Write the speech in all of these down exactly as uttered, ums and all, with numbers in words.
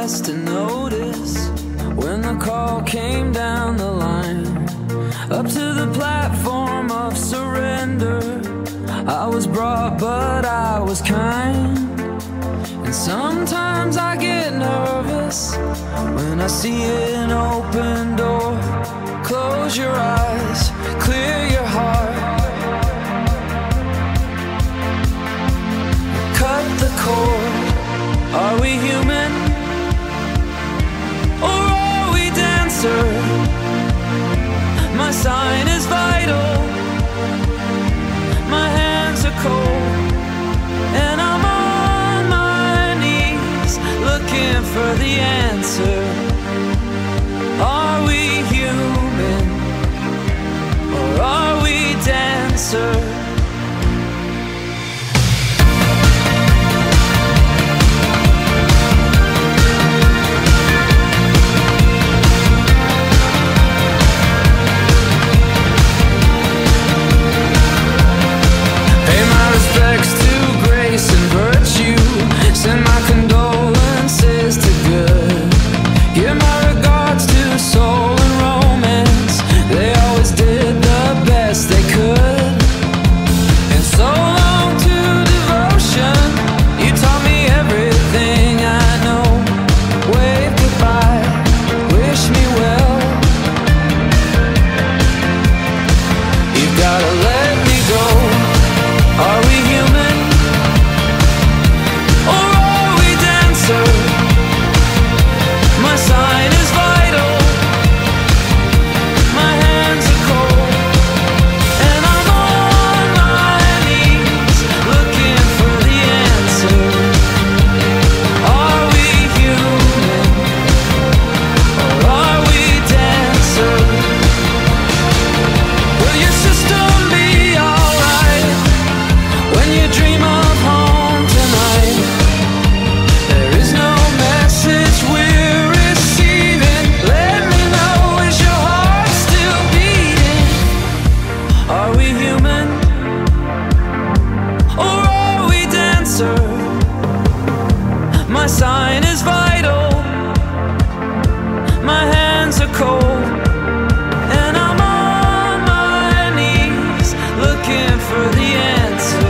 must have noticed when the call came down the line, up to the platform of surrender. I was brought, but I was kind. And sometimes I get nervous when I see an open door. Close your eyes, clear your heart, cut the cord. Are we human, or are we dancer? My sign is vital, my hands are cold, and I'm on my knees looking for the answer. Are we human, or are we dancer? Respects to grace and virtue, send my condolences to good. Give my regards to soul and romance, they always did the best they could. And so long to devotion, you taught me everything I know. Wave goodbye, wish me well. You've gotta let me go. Are we human, or are we dancer? My sign is vital, my hands are cold, and I'm on my knees looking for the answer. Are we human, or are we dancer? Will your system be alright when you dream of home tonight? There is no message we're receiving. Let me know, is your heart still beating? Are we human, or are we dancer? My sign is vital, my hands are cold, and I'm on my knees looking for the answer.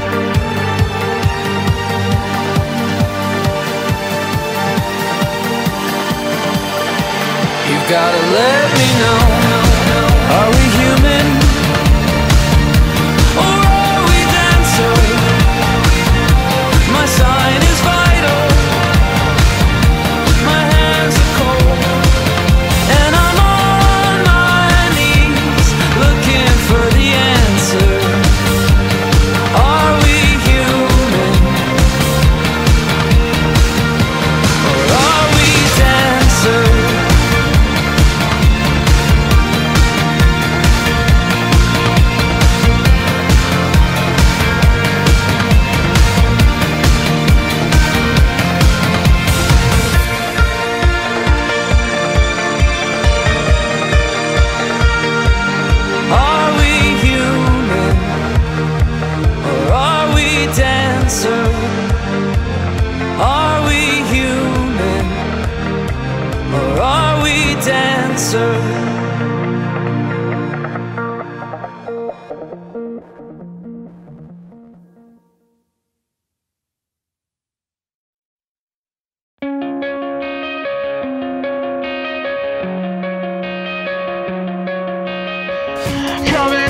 You've gotta let me know. Are we human, or are we dancer? My sign is vital, my hands are cold, and I'm on my knees looking for the answer. Are we human, or are we dancer? Are we human, or are we dancer? Are we human, or are we dancer? Coming